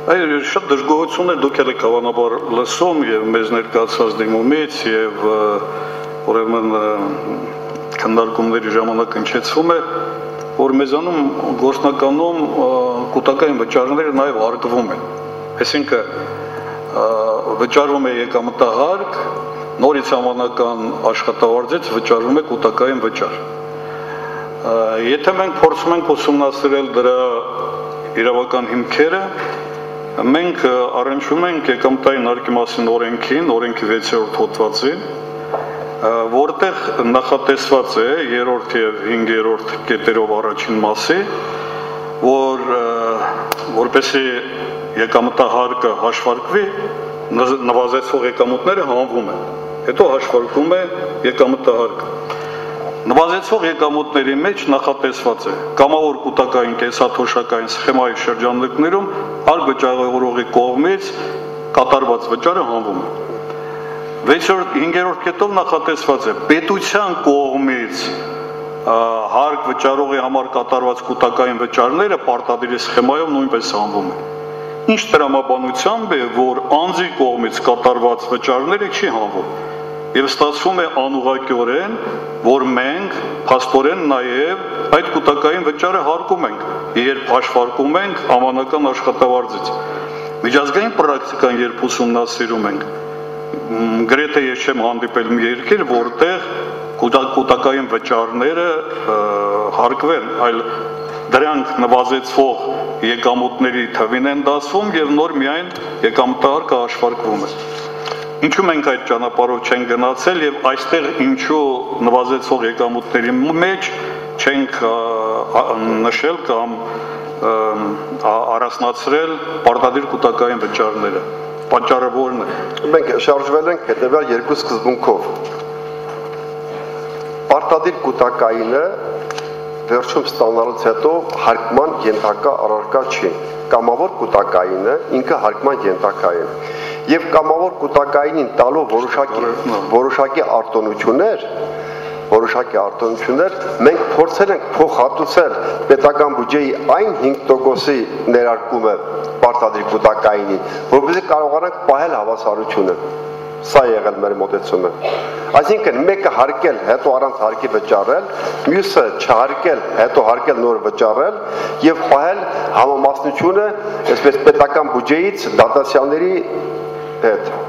Այո, շատ դժգոհություններ դուք եք հավանաբար լսում եւ մեզ ներկայացած դիմումից եւ ուրեմն քննարկումների ժամանակ հնչեցվում է, որ մեզանում գործնականում կൂട്ടակային վճարները նաեւ արգվում են։ Այսինքն վճարվում է եկամտահարկ, նորից համանական աշխատավարձից վճարվում է կൂട്ടակային վճար։ Եթե մենք փորձում ենք ուսումնասիրել դրա իրավական հիմքերը, մենք առնչվում ենք եկամտային հարկի մասին օրենքին, օրենքի 6-րդ հոդվածին, որտեղ նախատեսված է 3-րդ եւ 5-րդ կետերով առաջին մասի, որ որպեսզի եկամտահարկը հաշվարկվի, նվազեցող եկամուտները հանվում են, հետո հաշվարկվում է եկամտահարկը։ Նվազեցող եկամուտների մեջ նախատեսված է կամավոր կൂട്ടակային կենսաթոշակային սխեմայի շրջանակներում հարկ վճարողի կողմից կատարված վճարը հանվում է։ 5-րդ կետով նախատեսված է պետության կողմից հարկ վճարողի համար կատարված կൂട്ടակային վճարները պարտադիրի սխեմայով նույնպես հանվում են։ Ինչ տրամաբանությամբ է, որ անձի կողմից կատարված վճարները չի հանվում։ Եվ ստացվում է անուղղակիորեն, որ մենք փաստորեն նաև այդ կൂട്ടակային վճարը հարկում ենք, երբ հաշվարկում ենք համանական աշխատավարձից։ Միջազգային պրակտիկան երբ ուսումնասիրում ենք, գրեթե ես չեմ հանդիպել մի երկիր, որտեղ կൂട്ടակային վճարները հարկվեն, այլ դրանք նվազեցվող եկամուտների թվին են դասվում եւ նոր միայն եկամտահարկը հաշվարկվում է։ Ինչու մենք այդ ճանապարհով չենք գնացել եւ այստեղ ինչու նվազեցող եկամուտների մեջ չենք նշել կամ առանձնացրել պարտադիր կൂട്ടակային վճարները։ Պատճառը որն է։ Մենք շարժվել ենք հետեւյալ երկու սկզբունքով։ Պարտադիր կൂട്ടակայինը վերջում ստանալուց հետո հարկման ենթակա առարկա չի։ Կամավոր կൂട്ടակայինը ինքը հարկման ենթակա է։ Եվ կամավոր կൂട്ടակայինին տալով որոշակի արտոնություններ, մենք փորձել ենք փոխհատուցել պետական բյուջեի այն 5%-ի ներարկումը պարտադիր կൂട്ടակայինին, որպեսզի կարողանանք պահել հավասարությունը։ Սա եղել մեր մոտեցումը։ Այսինքն մեկը հարկել, հետո առանց հարկի վճարել, մյուսը չհարկել, հետո հարկել նոր վճարել եւ պահել համամասնությունը, այսպես պետական բյուջեից դատասյանների հետ։